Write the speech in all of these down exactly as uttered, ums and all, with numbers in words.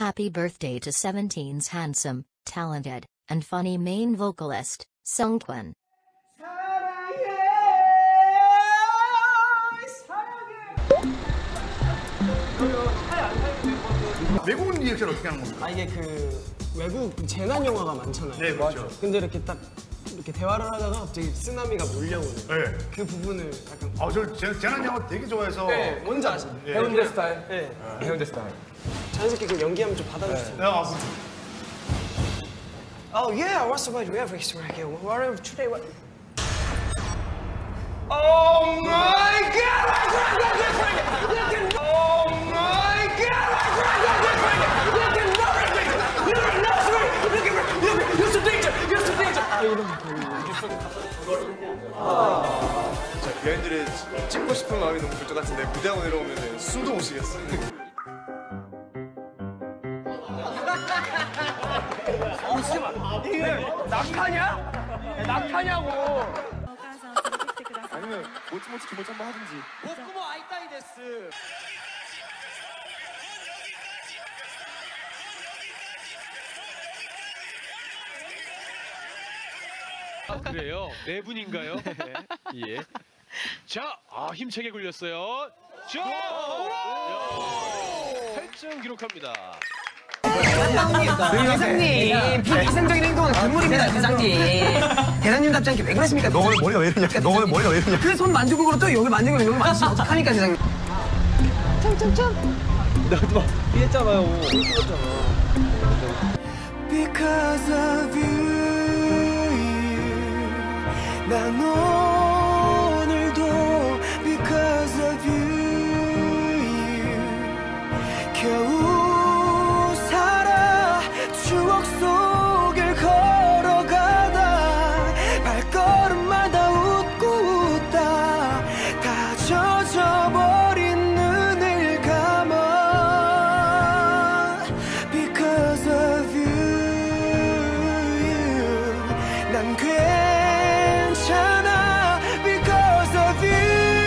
Happy birthday to Seventeen's handsome, talented, and funny main vocalist, Seungkwan. 외국 리액션 어떻게 하는 겁니까? 아 이게 그 외국 재난 영화가 많잖아요. 네, 그렇죠. 근데 이렇게 딱 이렇게 대화를 하다가 갑자기 쓰나미가 몰려오는 네. 그 부분을 약간 아, 저 재난 영화 되게 좋아해서. 네, 뭔지 아시죠? 예. 해운대 스타일. 네. 아, 해운대 스타일. 자연스럽게 그 연기하면 좀 받아주세요. 네, 아, Oh yeah, what's the matter? We have extra here. What are today? What? Oh my God! Oh my God! Look at everything! Look at nothing! Look at look at you're so danger! You're so danger! 아 이런 거. 자, 비하인드를 찍고 싶은 마음이 너무 들 것 같은데 무대하고 내려오면 숨도 못 쉬겠어요. 어, 씨발. 이게 낙하냐? 낙하냐고. 아니면 모찌모찌 기모찌 한번 하든지. 복구모 아이따이 데스. 아, 그래요? 네 분인가요? 예. 자, 아, 힘차게 굴렸어요. 자, 팔 점 기록합니다. 대장님, 비이성적인 행동은 금물입니다, 대장님. 대장님답지 않게 왜 그러십니까? 너 오늘 머리가 왜 이러냐? 너 오늘 머리가 왜 이러냐? 그 손 만지고 그러고 또 여기 만지고 여기 만지면 어떡합니까, 대장님? 참참참. 나도 막 이랬잖아요. 이랬잖아. Because of you, 난 오늘도 because of you, 겨우 살아 추억 속을 걸어가다 발걸음마다 웃고 웃다 다 젖어버린 눈을 감아 because of you, 난 괜찮아 because of you,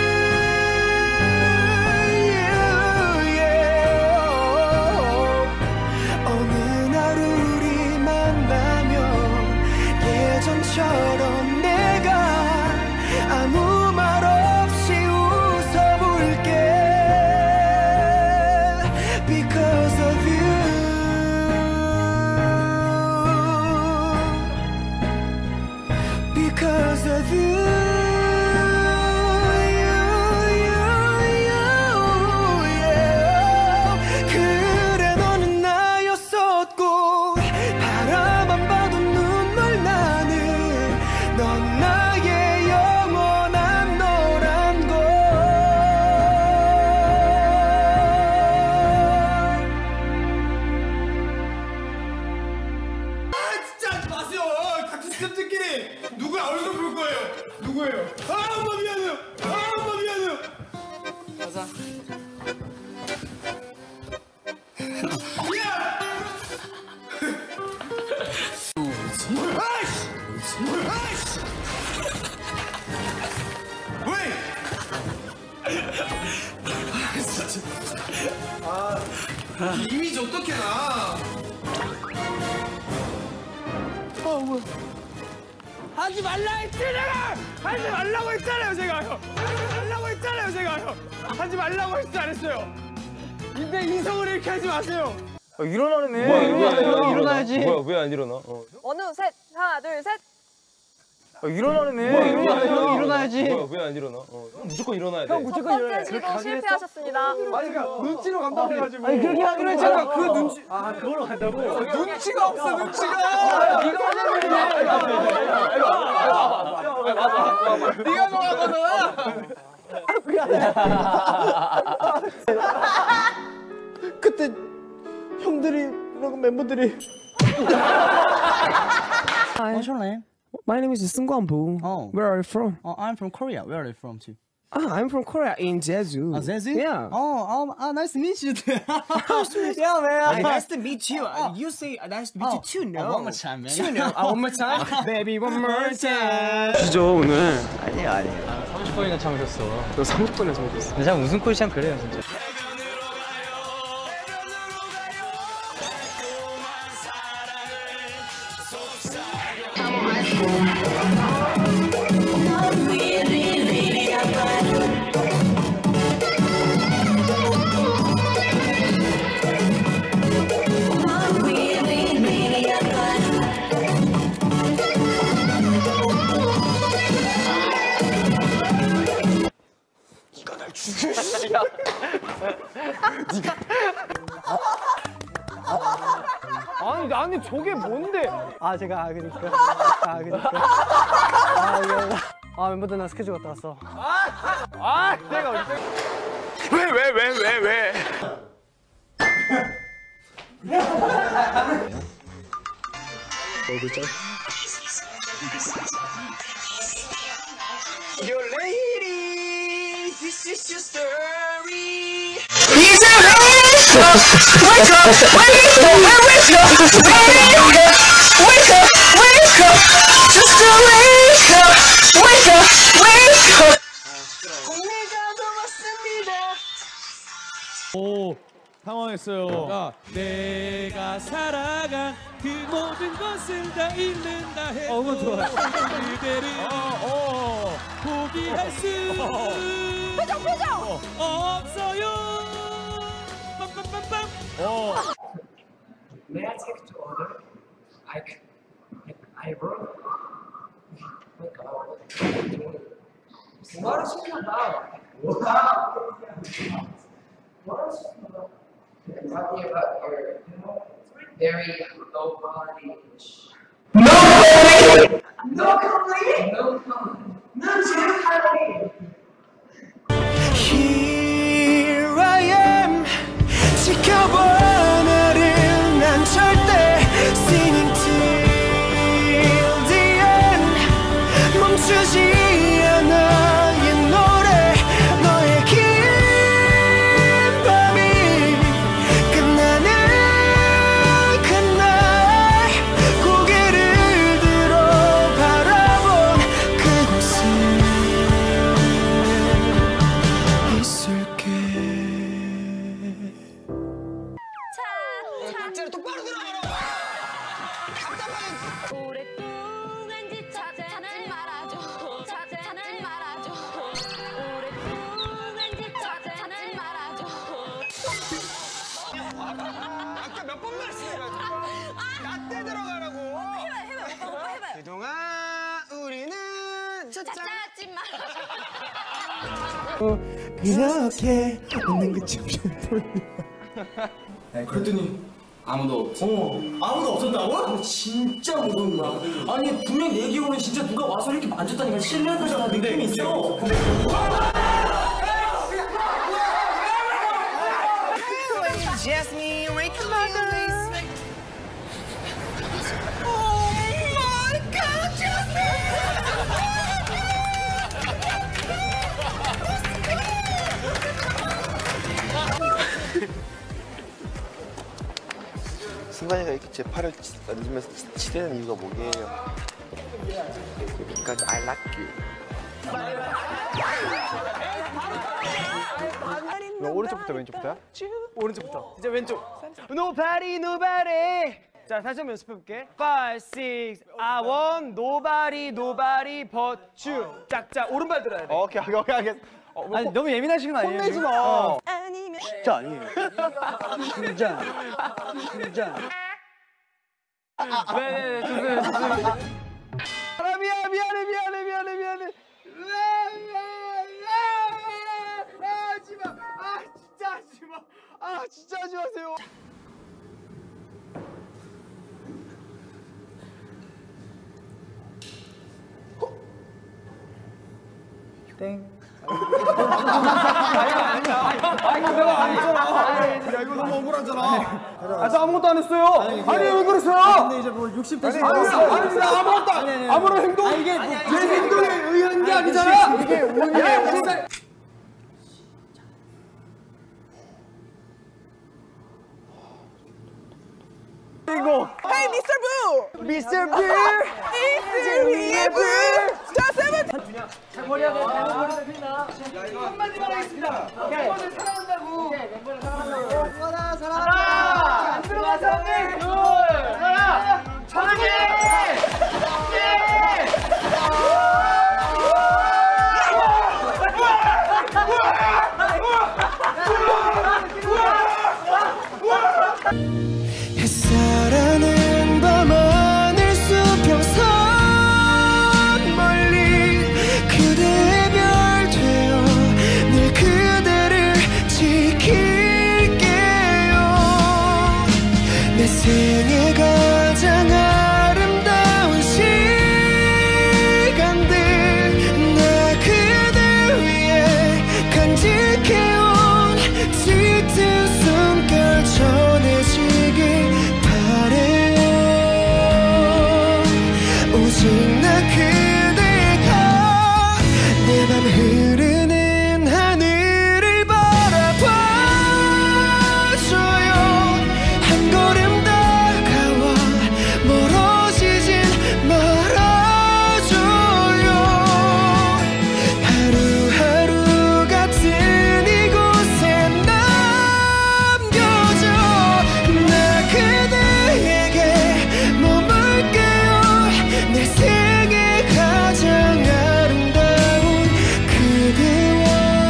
yeah. 어느 날 우리 만나면 예전처럼 내가 아무 말 없이 웃어볼게 because of you, because of you, you, you, you, yeah. 그래 너는 나였었고 바라만 봐도 눈물 나는 넌 나의 영원한 너란 걸. 아, 진짜 하지 마세요. 같은 스태프들끼리 누구야 얼굴 볼 거예요? 누구예요? 아, 엄마 미안해요. 아, 엄마 미안해요. 가자. 아이씨! 아이씨! 왜? 아, 이미지 어떻게 나? 하지 말라 했잖아요. 하지 말라고 했잖아요, 제가요. 하지 말라고 했잖아요, 제가요. 하지 말라고 했지 안 했어요. 근데 이성을 이렇게 하지 마세요. 아, 일어나네. 뭐야, 일어나요. 일어나야지. 뭐야, 왜 안 일어나? 어. 어느 셋 하나 둘 셋. 아, 일어나네. 뭐야, 일어나요. 일어나야지. 뭐야, 왜 안 일어나? 어. 형 무조건 일어나야 돼. 형 첫 무조건 번째 일어나야 돼. 시도 실패하셨습니다. 아니 그러니까 눈치로 간다고 해가지고. 아니, 그렇게 하기로 했잖아. 그 눈치. 아 그걸로 간다고? 눈치가 없어, 눈치가. 네가 하려면 네가 정한 거잖아. 그때 형들이 그리고 멤버들이 What's your name? My name is Seungkwan. Oh. Where are you from? Oh, I'm from Korea. Where are you from too? Ah, I'm from Korea in Jeju. Oh, Jeju? Yeah. Oh, um, uh, nice to meet you. Yeah, man. Nice to meet you. You say uh, nice to meet you too. No. one more time, man. Too, no. Uh, one more time. Baby, one more time. 지죠 오늘. 아니에요, 아니에요. 삼십 분이나 참으셨어. 너 삼십 분에 참으셨어. 근데 참 웃음코이 참 그래요, 진짜. 아니 나는 저게 뭔데? 아 제가 아 그니까 아 그니까 아 이거 아 멤버들 나 스케줄 갔다 왔어. 아 내가 언제? 왜 왜 왜 왜 왜? Your lady, this is your story. Wake up, wake up, wake up, wake up, wake up, wake up, just to wake up, wake up, wake up. 오, 당황했어요. 야, 내가 살아간 그 모든 것을 다 잃는다 해도 어, 좋아요. 그대를 어, 어. 포기할 수 표정 표정. 없어요. 빰빰빰빰. 어. May I take to order? I I wrote. What is it about? What is it about? You're talking about your, you know, very low quality English. No quality! No quality! No quality! No quality! Here I am, 지켜봐 나를 난 절대 singing till the end 멈추지 않아 이 노래 너의 긴 밤이 끝나는 그날 고개를 들어 바라본 그곳에 있을게. 박자를 똑바로 들어가라고. 오랫동안 지쳤잖아. 말아줘. 찾지 말아줘. 오랫동안 지쳤잖아. 말아줘. 아까 몇 번 말씀해가지고 나때 들어가라고. 해봐 해봐 오빠 해봐. 그동안 우리는 찾지 말아줘. 그렇게 웃는 게 참 좋아. 그랬더니 아무도 없어. 어, 아무도 없었다고? 진짜 무서운 거야. 아니 분명 내 기억은 진짜 누가 와서 이렇게 만졌다니까 실내에서 다 느낌이 있어. 근데 Jasmine, wake up, please. 승관이가 이렇게 제 팔을 만지면서 치대는 이유가 뭐게요? Because I like you. 오른쪽부터 왼쪽부터야? 오른쪽부터. 이제 왼쪽. Nobody, nobody. 자, 다시 한번 연습해볼게. five, six, I want nobody, nobody but you. 짝짝 오른발 들어야 돼. 오케이 오케이 오케이 알겠어. 어, 아니 너무 예민하신 거 아니에요? 혼내지 마. 어. 아니면 진짜 아니에요. 진짜 진짜. 네네 좋습니다 좋습니다. 아 미안 미안해 미안해 미안해 미안해. 아 하지마. 아 진짜 하지마. 아 진짜 하지 마세요. 땡. 아니야 아니야 아니 내가 안 했잖아. 야, 이거 너무 억울하잖아. 아, 저 아무것도 안 했어요. 아니, 아니 왜 그러세요? 근데 이제 뭐 육십 대시 아니, 아니, 나 아무것도 안 해. 아무런 행동, 아니, 이게 제 행동에 의한 게 아니잖아. 이게 오히려 이거. Hey, 미스터 부. 미스터 뷰. 이슬 위의 불. 자, 세븐. 잘 버려야 돼. 잘 버려야 된다. 한마디만 하겠습니다. 멤버들 사랑한다고. 멤버들 사랑한다고. 사랑, 사랑. 하나, 안 들어가서 둘, 하나, 천개. 햇살하는 밤하늘 수평선 멀리 그대의 별 되어 늘 그대를 지킬게요. 내 생애 가장 아름다운 시간들 나 그대 위해 간직해온 짙은 숨결 전해지길 바래요. 오직 나 그대가 내 맘 흐르는 하늘을 바라봐줘요. 한 걸음 다가와 멀어지진 말아줘요. 하루하루 같은 이곳에 남겨줘. 나 그대에게 머물게요. 내 생애 가장 아름다운 그대와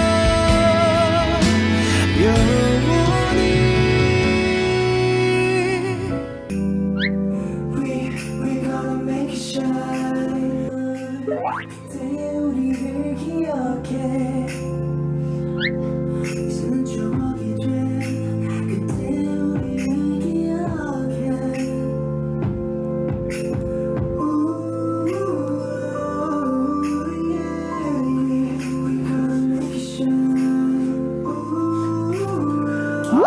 영원히. We, we gonna make it shine. 그때 우리를 기억해. 이제는 추억이 된 그때 우리를 기억해. Ooh, yeah. We gonna make it shine. Ooh.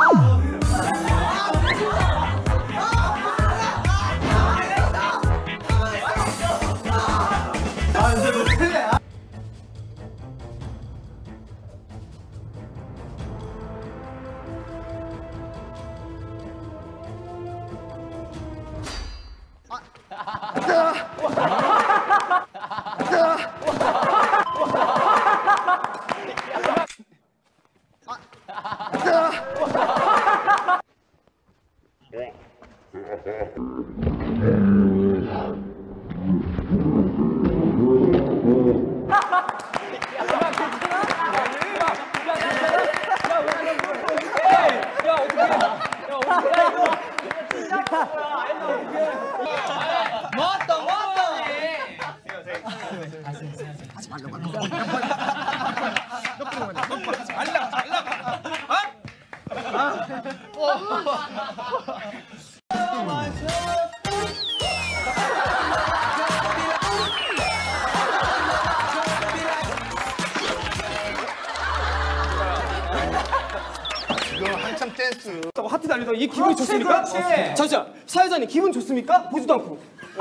이거 한참 댄스. 하트 날리다가 이 기분이 좋습니까? 잠시만, 사회자님 기분 좋습니까? 보지도 않고.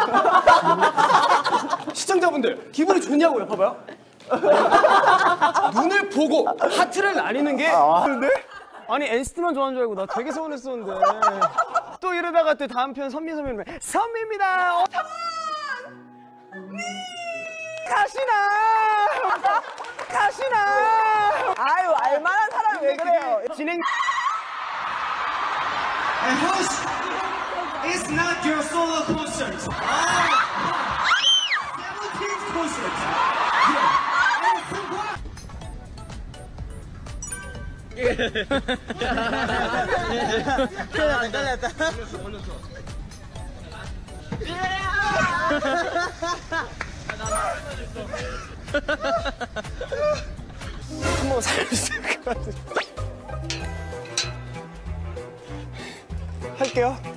시청자분들 기분이 좋냐고요? 봐봐요. 눈을 보고 하트를 날리는 게 근데? 아니 엔시티만 좋아하는 줄 알고 나 되게 서운했었는데 또 이러다가 또 다음 편 선미 선배님 선미입니다. 어, 가시나 가시나. 아유, 알만한 사람이 왜 그래요? 진행. And host, it's not your solo concert. seventeenth concert. Yeah. And Seungkwan. 안 달렸다. 한번 살려주실 것 같아요. 할게요.